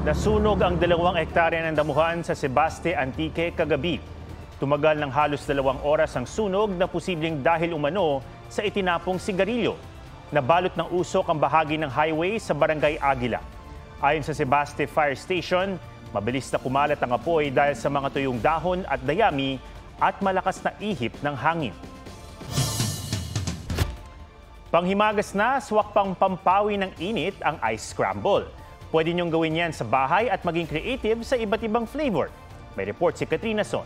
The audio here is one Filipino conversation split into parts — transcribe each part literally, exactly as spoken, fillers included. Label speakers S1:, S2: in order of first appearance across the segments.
S1: Nasunog ang dalawang hektarya ng damuhan sa Sebaste, Antique kagabi. Tumagal ng halos dalawang oras ang sunog na posibleng dahil umano sa itinapong sigarilyo. Nabalot ng usok ang bahagi ng highway sa Barangay Aguila. Ayon sa Sebaste Fire Station, mabilis na kumalat ang apoy dahil sa mga tuyong dahon at dayami at malakas na ihip ng hangin. Panghimagas na, swak pang pampawi ng init ang ice scramble. Pwede niyong gawin yan sa bahay at maging creative sa iba't ibang flavor. May report si Katrina Son.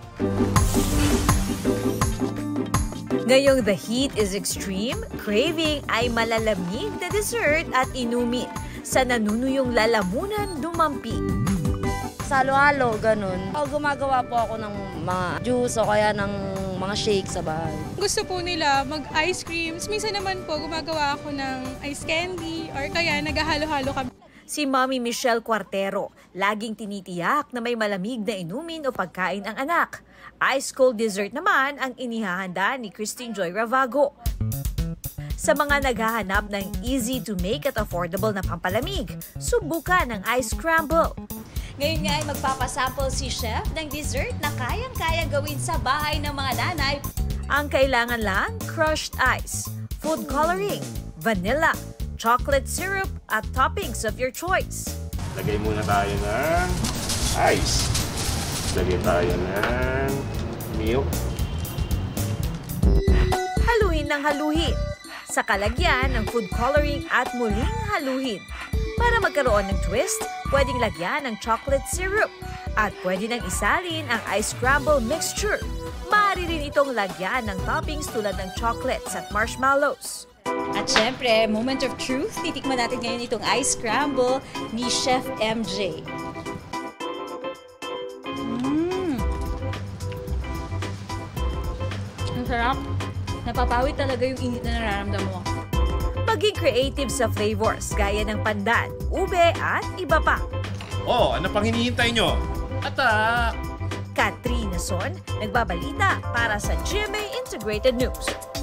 S2: Ngayong the heat is extreme, craving ay malalamig na dessert at inumin. Sa nanunuyong lalamunan, dumampi.
S3: Sa halo-halo, ganun. Gumagawa po ako ng mga juice o kaya ng mga shake sa bahay.
S4: Gusto po nila mag-ice creams. Minsan naman po gumagawa ako ng ice candy or kaya naghahalo-halo kami.
S2: Si Mommy Michelle Cuartero, laging tinitiyak na may malamig na inumin o pagkain ang anak. Ice-cold dessert naman ang inihahanda ni Christine Joy Ravago. Sa mga naghahanap ng easy-to-make at affordable na pampalamig, subukan ang ice scramble. Ngayon nga ay magpapasample si chef ng dessert na kayang-kayang gawin sa bahay ng mga nanay. Ang kailangan lang, crushed ice, food coloring, vanilla, chocolate syrup at toppings of your choice.
S5: Lagay muna tayo ng ice. Lagay tayo ng milk.
S2: Haluin ng haluhin. Sa kalagyan ng food coloring at muling haluhin. Para magkaroon ng twist, pwedeng lagyan ng chocolate syrup at pwede nang isalin ang ice scramble mixture. Maaari rin itong lagyan ng toppings tulad ng chocolates at marshmallows. At syempre, moment of truth, titikman natin ngayon itong ice scramble ni Chef M J.
S4: Mmm! Ang sarap. Napapawi talaga yung init na nararamdaman mo.
S2: Maging creative sa flavors gaya ng pandan, ube at iba pa.
S5: Oh, ano pang hinihintay nyo? Atak!
S2: Katrina Son, nagbabalita para sa G M A Integrated News.